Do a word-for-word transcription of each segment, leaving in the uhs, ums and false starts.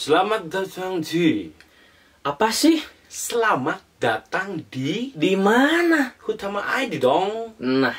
Selamat datang di Apa sih? Selamat datang di Di mana? Utama I D dong. Nah,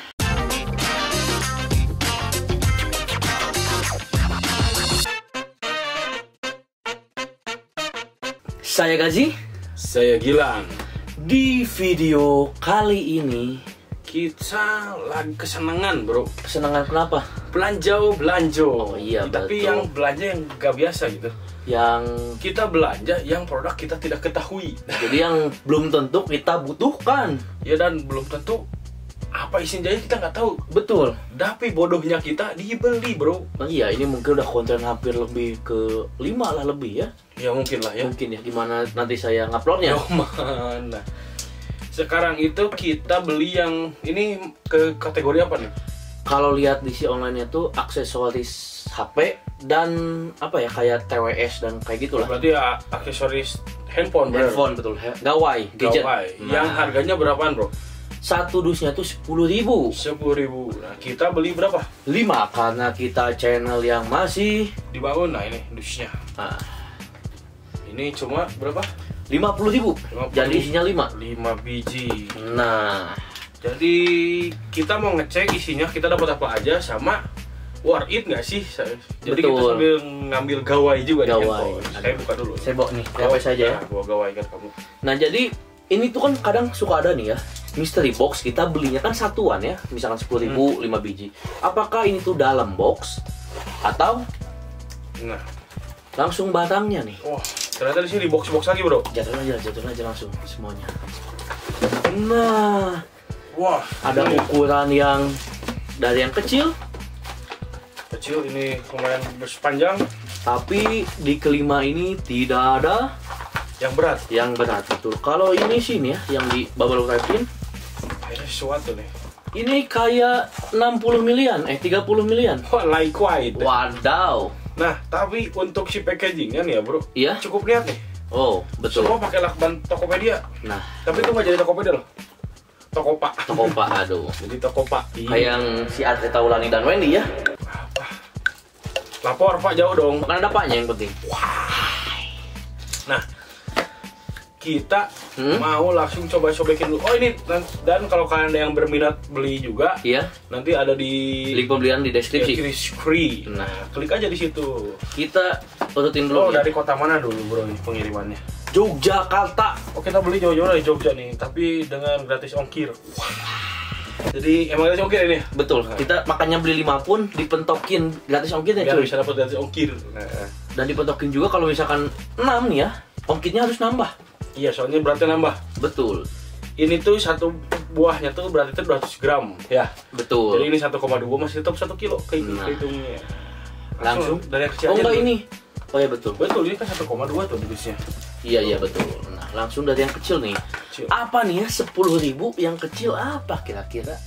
saya Gazi. Saya Gilang. Di video kali ini Kita lagi kesenangan bro. kesenangan kenapa? Belanja belanja. Oh iya, Tapi betul. yang belanja yang gak biasa gitu. Yang Kita belanja yang produk kita tidak ketahui. jadi yang belum tentu kita butuhkan. Ya dan belum tentu apa isinya jadi kita nggak tahu. Betul. Tapi bodohnya kita dibeli bro. Nah, iya, ini mungkin udah konten hampir lebih ke lima lah lebih ya. Ya mungkin lah ya. Mungkin ya, gimana nanti saya nguploadnya. Oh mana. Sekarang itu kita beli yang ini ke kategori apa nih? Kalau lihat di si online-nya tuh aksesoris H P dan apa ya, kayak T W S dan kayak gitulah. Berarti ya aksesoris handphone, bener? Handphone, betul. He- Gawai, gadget. Gawai. Nah, Yang harganya berapaan bro? satu dusnya tuh sepuluh ribu. Sepuluh ribu. Nah kita beli berapa? lima karena kita channel yang masih Dibangun. Nah ini dusnya. nah, Ini cuma berapa? lima puluh ribu. lima puluh Jadi ribu. isinya lima. lima biji. Nah, Jadi kita mau ngecek isinya kita dapat apa aja sama worth it nggak sih? Jadi kita Betul. sambil ngambil gawai juga Gawai. nih handphone. Saya buka dulu. saya bawa nih, apa saja ya. Nah, bawa gawai kan kamu. Nah, jadi ini tuh kan kadang suka ada nih ya, mystery box, kita belinya kan satuan ya, misalkan sepuluh ribu, Hmm. lima biji. Apakah ini tuh dalam box atau Nah, langsung batangnya nih? wah ternyata di sini box-box lagi bro. Jatuh aja, jatuh aja langsung semuanya. Nah, Wah, ada ini ukuran yang dari yang kecil, kecil ini lumayan bersepanjang, tapi di kelima ini tidak ada yang berat. yang berat, betul. Kalau ini sini ya, yang di bubble wrapin, Ada sesuatu nih. ini kayak enam puluh milian, eh tiga puluh milian. Wah, like white. Wadaw. Nah, tapi untuk si packagingnya nih ya bro, Iya? cukup lihat nih. Oh, betul. Semua pakai lakban Tokopedia. Nah, Tapi itu nggak jadi Tokopedia loh. Tokopa. Tokopa, aduh. Jadi Tokopa. Kayak yang si Andre Taulani dan Wendy ya. Lapor Pak jauh dong. Kan ada paknya yang penting. Nah, kita Hmm? mau langsung coba-cobekin dulu. Oh ini dan, dan kalau kalian ada yang berminat beli juga, Iya, nanti ada di link pembelian di deskripsi. deskripsi. Nah. Nah, klik aja di situ. Kita urutin Oh, dulu ya. dari kota mana dulu bro ini pengirimannya? Yogyakarta. Oh, kita beli jauh-jauh dari Jogja nih, tapi dengan gratis ongkir. Jadi emang gratis ongkir ini? Betul. Kita makanya beli lima pun dipentokin gratis ongkirnya, Biar cuy. bisa dapat gratis ongkir. Nah, Dan dipentokin juga kalau misalkan enam nih ya, ongkirnya harus nambah. iya, soalnya beratnya nambah. Betul. Ini tuh satu buahnya tuh berarti tuh dua ratus gram, ya. Betul. Jadi ini satu koma dua masih tetap satu kilo kehitung Nah. kehitungnya. Langsung dari yang kecil Oh aja enggak dulu. ini. Oh ya betul. Betul, ini kan satu koma dua tuh dusnya. Iya iya betul. Nah, langsung dari yang kecil nih. Kecil. Apa nih ya, sepuluh ribu yang kecil apa kira-kira?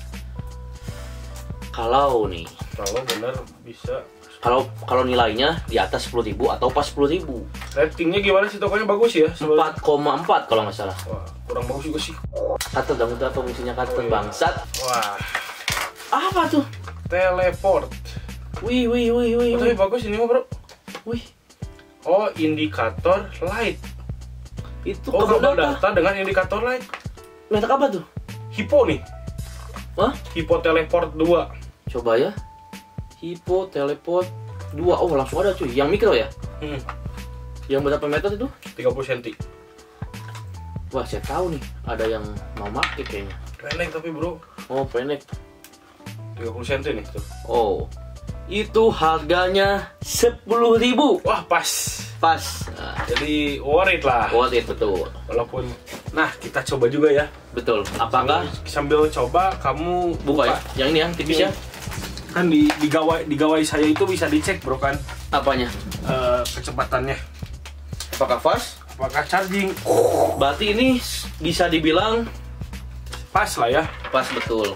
Kalau nih, Kalau benar bisa. kalau kalau nilainya di atas sepuluh ribu atau pas sepuluh ribu. Ratingnya gimana sih, tokonya bagus ya? sebenarnya? empat koma empat kalau nggak salah. Wah, kurang bagus juga sih. Kata dong, itu apa fungsinya kata Oh, iya. bangsat? Wah, Apa tuh? teleport. Wih wih wih wih Oh, tapi wih. bagus ini mah bro. Wih, Oh, indikator light. itu Oh, kabel kabel data. data dengan indikator light. Merek apa tuh? Hippo nih. Hah? Hippo Teleport dua. Coba ya. Hippo Teleport dua. Oh, langsung ada cuy. Yang mikro ya? Hmm, Yang berapa meter itu? tiga puluh sentimeter. Wah, saya tahu nih. Ada yang mau make kayaknya. Pendek tapi bro. Oh, pendek. tiga puluh sentimeter nih tuh. Oh, itu harganya sepuluh ribu. Wah, pas. Pas. Nah, Jadi worth it lah. worth it, betul. Walaupun nah, kita coba juga ya. Betul. Apakah Sambil, sambil coba kamu buka ya? Yang ini yang tipis ya? Kan di di gawai di gawai saya itu bisa dicek bro kan Apanya? eh, kecepatannya. Apakah fast? Apakah charging Berarti ini bisa dibilang pas lah ya. pas betul.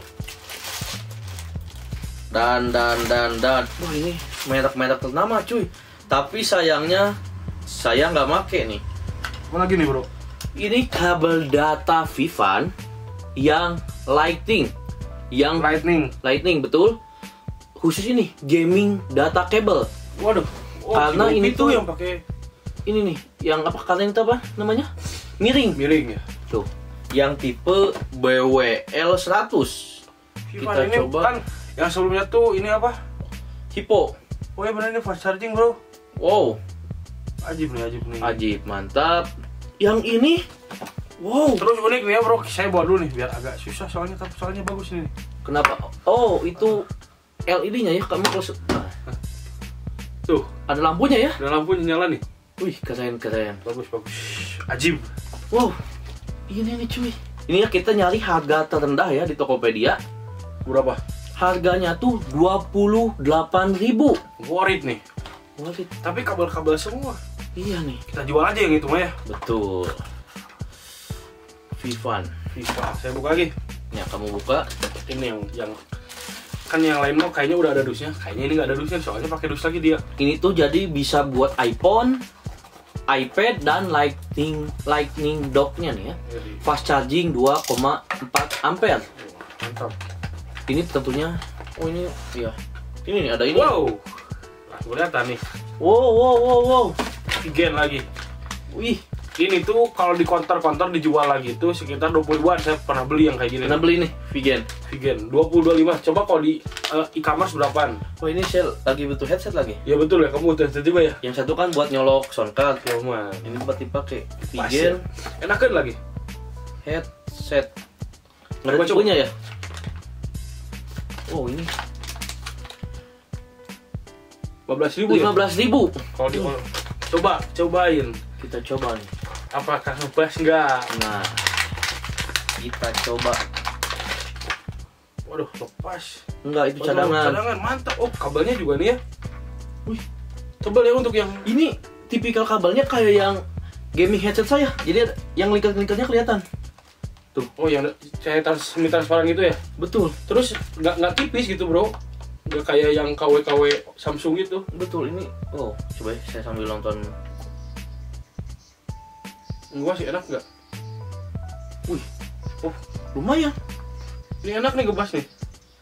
Dan dan dan dan. Wah, ini merek-merek ternama cuy. Tapi sayangnya saya nggak make nih. Apa lagi nih bro? Ini kabel data Vivan yang lighting, yang Lightning. lightning betul. Khusus ini gaming data cable. Waduh. Oh, Karena Hiroki ini tuh tuh- yang pakai ini nih, yang apa kalian itu apa namanya? Miring. Miring ya. Tuh, yang tipe B W L seratus. Vivan Kita ini coba. kan yang sebelumnya tuh ini apa? Hippo. Oh ya benar ini fast charging bro. Wow, Ajib nih, ajib nih. ajib, mantap. Yang ini, wow. Terus unik nih ya bro, saya bawa dulu nih biar agak susah soalnya, tapi soalnya bagus ini. Kenapa? Oh, itu L E D-nya ya, kamu kalau nah, Tuh, ada lampunya ya? ada lampu nyala nih. Wih, keren keren. Bagus bagus. Ajib. Wow, ini nih cuy. Ini ya kita nyari harga terendah ya di Tokopedia. Berapa? Harganya tuh dua puluh delapan ribu. Worth it nih. Worth it. Tapi kabel-kabel semua. Iya nih. Kita jual aja yang itu mah ya. Betul. Vivan. Viva. Saya buka lagi. Ya, kamu buka. Ini yang yang kan yang lain mah kayaknya udah ada dusnya. Kayaknya ini nggak ada dusnya, soalnya pakai dus lagi dia. Ini tuh jadi bisa buat iPhone, iPad, dan lightning lightning dock-nya nih ya. Jadi, Fast charging dua koma empat ampere. mantap. Ini tentunya, oh ini ya. Ini nih ada ini. Wow. Nah, kelihatan nih. Wow, wow, wow, wow. Vigen lagi. Wih, Ini tuh kalau di konter-konter dijual lagi tuh sekitar dua puluh ribuan. Saya pernah beli yang kayak gini. pernah beli nih, Vigen. Vigen dua puluh dua puluh lima. Coba kalau di uh, e-commerce berapaan? Oh ini saya lagi butuh headset lagi. Ya betul ya, kamu udah tiba ya. Yang satu kan buat nyolok sound card. Ya man. Ini buat dipakai. Pas Vigen ya. Enakan lagi. headset. Nggak Coba, ada tipenya ya? Oh ini lima belas ribu lima ya. belas ribu. Kalau di coba cobain. Kita coba nih. Apakah ngebas nggak? Nah, kita coba. Waduh, lepas. Enggak, itu Waduh, cadangan. Cadangan mantap. Oh, kabelnya juga nih ya. Wih, Tebal ya untuk yang ini tipikal kabelnya kayak yang gaming headset saya. Jadi yang lingkar-lingkarnya kelihatan. tuh. Oh, yang saya trans semi transparan gitu ya. Betul, Terus nggak nggak tipis gitu bro. Nggak kayak yang K W K W Samsung gitu. betul ini. Oh, coba ya, saya sambil nonton. Enggak sih, enak nggak? Wih, Oh, lumayan. ini enak nih ngebas nih.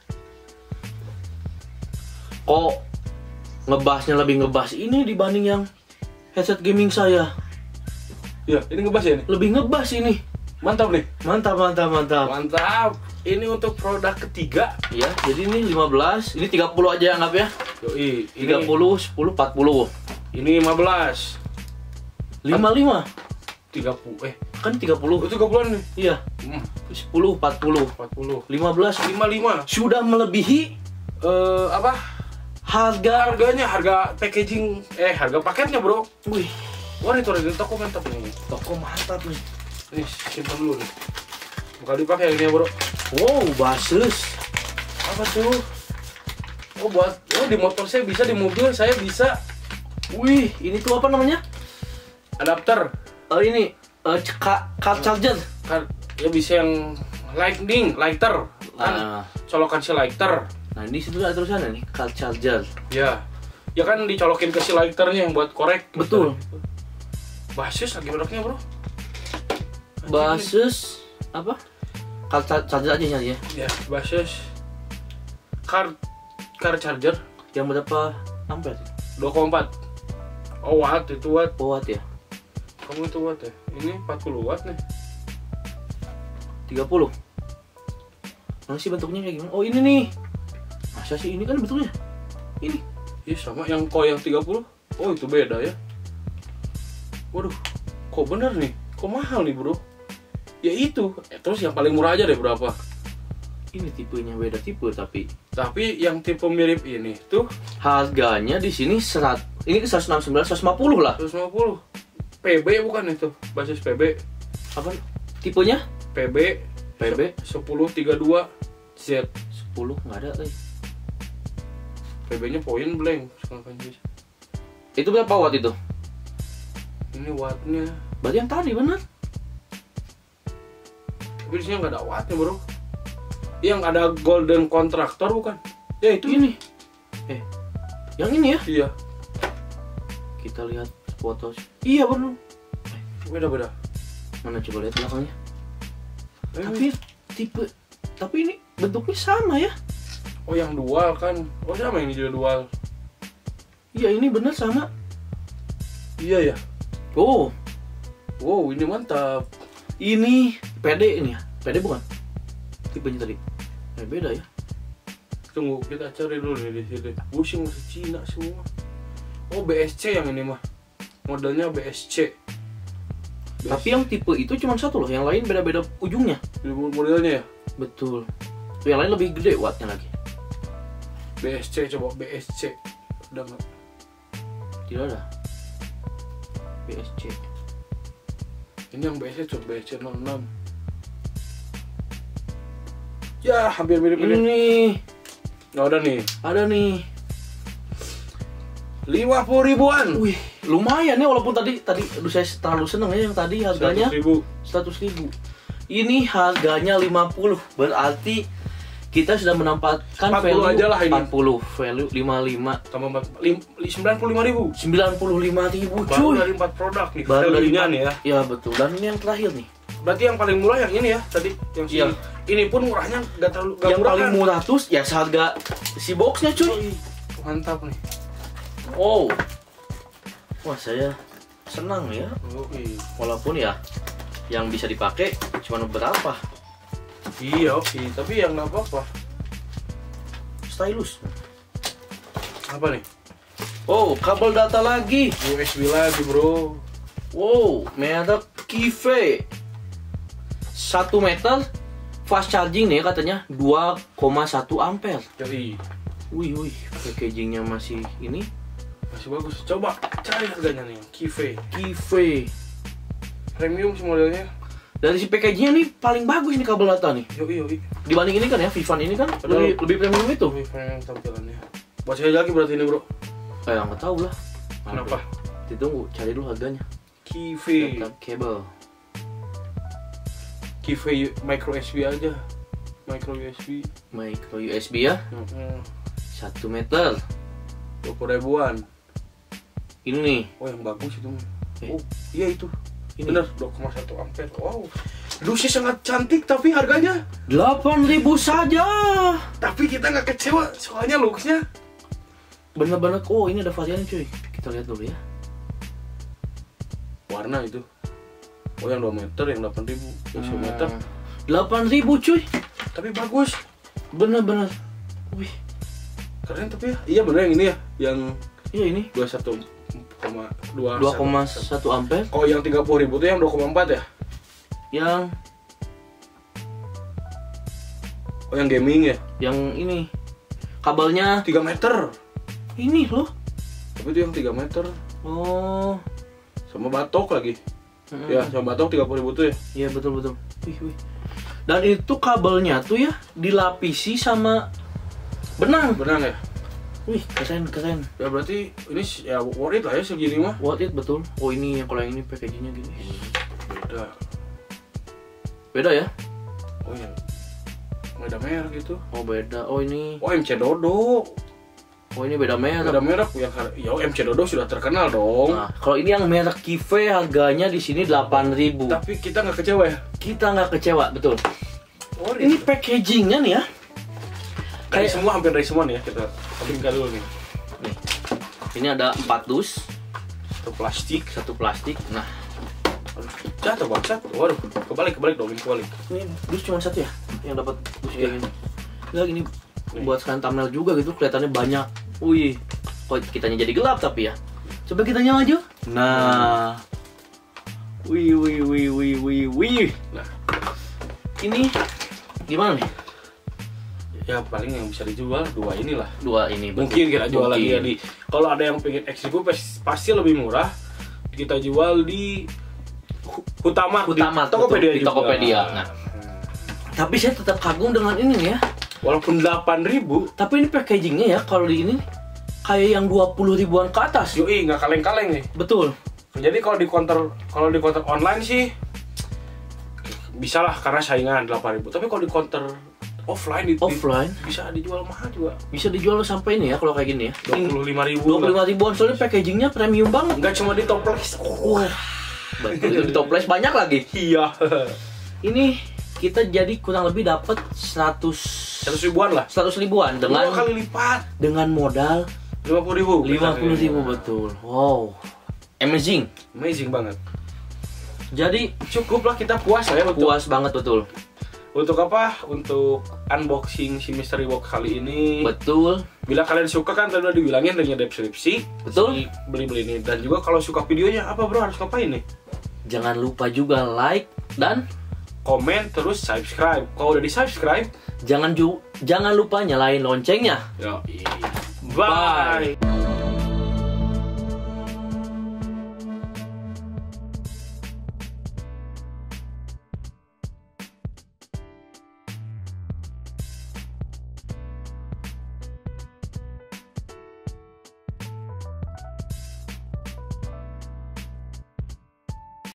Kok ngebasnya lebih ngebas ini dibanding yang headset gaming saya? Ya, ini ngebas ya nih. Lebih ngebas ini. Mantap nih. Mantap, mantap, mantap. Mantap. Ini untuk produk ketiga. Ya, jadi ini lima belas, ini tiga puluh aja anggap ya. Yoi, tiga ini puluh, sepuluh, empat puluh. ini lima belas. lima puluh lima. tiga puluh eh Kan tiga puluh. oh, tiga puluhan nih. Iya, Hmm, sepuluh, empat puluh. empat puluh. lima belas lima puluh lima. sudah melebihi Eh, apa? harga. Harganya, harga packaging eh harga paketnya, Bro. Wih, Wah, ini tuh di toko mantap ini. toko mantap nih. Nih, simpan dulu nih. Bakal dipakai ini ya, Bro. Wow, basis. Apa tuh? Oh, buat oh di motor saya bisa, di mobil saya bisa. Wih, ini tuh apa namanya? Adapter. Oh ini uh, car, car charger. Kan ya bisa yang lightning, lighter. Kan Ah, colokan si lighter. nah ini situ ada tulisannya nih, car charger. Ya. Ya kan dicolokin ke si lighternya yang buat korek. Betul. Basis lagi mereknya, Bro. Basis apa? Car char- charger aja nyari ya. Ya, basis car car charger Yang berapa ampere? dua koma empat. Oh, watt itu watt. Oh, watt ya? Kamu itu watt ya? Ini empat puluh watt nih. tiga puluh. Mana sih bentuknya kayak gimana? Oh, ini nih. Masa sih ini kan bentuknya? Ini. Iya sama yang kok yang tiga puluh. Oh, itu beda ya. Waduh, kok bener nih? Kok mahal nih, Bro? Ya itu. Eh, terus yang paling murah aja deh berapa? Ini tipenya beda tipe tapi Tapi yang tipe mirip ini tuh harganya di sini serat. Ini ke seratus enam puluh sembilan, seratus lima puluh lah. seratus lima puluh. P B bukan itu? Basis P B. Apa tipenya? P B P B sepuluh tiga puluh dua Z. sepuluh nggak ada lagi. P B-nya point blank. Sekarang bisa. Itu berapa watt itu? Ini wattnya. Berarti yang tadi benar. Tapi di sini nggak ada wattnya, Bro. Yang ada golden contractor bukan? Ya itu Ini. Eh, yang ini ya? Iya. Kita lihat foto. Iya benar. Beda-beda. Mana coba lihat belakangnya. Eh, Tapi tipe, tapi ini bentuknya sama ya? oh yang dual kan? Oh sama ini juga dual. Iya ini benar sama. Iya ya. Oh, Wow, ini mantap. ini P D ini ya? P D bukan? Tipenya tadi. Eh, beda ya. Tunggu, kita cari dulu nih di sini. Bushing masih Cina semua. Oh, B S C yang ini mah. Modelnya B S C. B S C. Tapi yang tipe itu cuma satu loh, yang lain beda-beda ujungnya. Ini modelnya ya? Betul. Yang lain lebih gede wattnya lagi. B S C, coba B S C. Udah nggak? Tidak ada. B S C. Ini yang B S C, coba B S C nol enam. Ya, hampir mirip-mirip. Ini Nggak ada nih. ada nih. lima puluh ribuan. Wih, lumayan ya walaupun tadi tadi aduh saya terlalu seneng ya yang tadi harganya seratus ribu. seratus ribu. Ini harganya lima puluh. Berarti kita sudah menempatkan empat puluh value aja lah ini. empat puluh, value lima puluh lima, Tambah empat, lim- sembilan puluh lima ribu. sembilan puluh lima ribu Baru cuy. dari empat produk nih. Baru dari value-nya empat- nih ya. Ya betul. Dan ini yang terakhir nih. Berarti yang paling murah yang ini ya tadi, yang Iya. sini. Ini pun murahnya nggak terlalu nggak Yang murah paling kan? murah tuh ya seharga si boxnya cuy. Ih, mantap nih. Oh. Wah, saya senang ya. Oh, iya. Walaupun ya yang bisa dipakai cuma beberapa. Iya oke, tapi yang nggak apa-apa. Stylus. Apa nih? Oh, kabel data lagi. U S B lagi bro. Wow, merek Kive. satu meter fast charging nih katanya dua koma satu ampere. Jadi Wih, wih, packagingnya masih ini. masih bagus. Coba cari harganya nih, Kive. Kive. Premium sih modelnya. Dari si packagingnya nih paling bagus nih kabel data nih. Yoi yoi. Dibanding ini kan ya, Vivan ini kan Padahal- lebih, lebih premium itu. Ini premium tampilannya. Buat saya lagi berarti ini bro. Eh, nggak tahu lah. Kenapa? Ditunggu, cari dulu harganya. Kive. Data kabel. Kive U- micro U S B aja. Micro U S B. Micro U S B ya, Hmm. satu meter. dua puluh ribuan. Ini nih. Oh yang bagus itu. Eh. Oh iya itu. Ini. Bener dua koma satu ampere. Wow. Dusnya sangat cantik tapi harganya. delapan ribu saja. Tapi kita nggak kecewa soalnya looksnya. Bener-bener, oh ini ada variannya cuy. Kita lihat dulu ya. Warna itu. Oh yang dua meter, yang delapan ribu. Yang satu meter. delapan ribu cuy. Tapi bagus. Bener-bener. Wih, Keren tapi ya. Iya bener yang ini ya. Yang iya ini dua puluh satu koma dua. dua koma satu ampere. Oh yang tiga puluh ribu itu yang dua koma empat ya? Yang Oh yang gaming ya? yang ini kabelnya tiga meter. ini loh. Tapi itu yang tiga meter. Oh. Sama batok lagi. Mm-mm. Ya sama batok tiga puluh ribu tuh ya. Iya betul betul. Wih, wih. Dan itu kabelnya tuh ya dilapisi sama benang. Benang ya? Wih, keren keren. Ya berarti ini s- ya worth it lah ya segini mah. Worth it betul. Oh ini yang kalau yang ini packagingnya gini. Beda. Beda ya? Oh ya. Beda merek gitu. Oh beda. Oh ini. Oh M C Dodo. Oh ini beda merek. Beda merek yang har- ya M C Dodo sudah terkenal dong. Nah, kalau ini yang merek Kive harganya di sini delapan ribu. Tapi kita nggak kecewa ya. Kita nggak kecewa, betul. Oh, Ini packagingnya nih ya. dari kayak- semua hampir dari semua nih ya kita sampingkan dulu nih. Nih. Ini ada empat dus, Satu plastik. satu plastik. Nah, Aduh, jatuh bangsat. Waduh, kebalik kebalik dong, ini kebalik. ini dus cuma satu ya yang dapat dus kayak Iya. gini. Lihat ini Nih. buat sekalian thumbnail juga gitu, kelihatannya banyak. Wih, kok kitanya jadi gelap tapi ya. Coba kita nyala aja. Nah. Wih, wih, wih, wih, wih, wih. Nah, Ini gimana nih? ya paling yang bisa dijual dua inilah. Dua ini. betul. Mungkin kita jual lagi Mungkin. ya di. Kalau ada yang pengen X ribu pas- pasti lebih murah. Kita jual di Hu- Hutamat, Hutamat, di Tokopedia betul, di juga. Tokopedia. Nah. Tapi saya tetap kagum dengan ini nih ya. Walaupun delapan ribu, Tapi ini packagingnya ya kalau di ini kayak yang dua puluh ribuan ke atas. yoi nggak kaleng-kaleng nih. Betul. Jadi kalau di counter kalau di counter online sih bisa lah karena saingan delapan ribu. Tapi kalau di counter offline di, di- Offline bisa dijual mahal juga. bisa dijual sampai ini ya kalau kayak gini ya. dua puluh lima ribu. dua puluh lima ribuan soalnya packagingnya premium banget. Enggak cuma di toples. Wah. Betul, di toples banyak lagi. Iya. Ini kita jadi kurang lebih dapat seratus seratus ribuan lah. seratus ribuan Dua dengan kali lipat. dengan modal lima puluh ribu. lima puluh ribu betul. Wow. amazing. Amazing banget. Jadi Cukuplah kita puas lah ya untuk puas banget betul. untuk apa? Untuk unboxing si mystery box kali ini. Betul. Bila kalian suka kan tadi udah dibilangin link di deskripsi. Betul. Si beli-beli ini, dan juga kalau suka videonya apa bro harus ngapain nih? Jangan lupa juga like dan Komen terus subscribe. Kalau udah di subscribe, jangan ju jangan lupa nyalain loncengnya. yo, bye.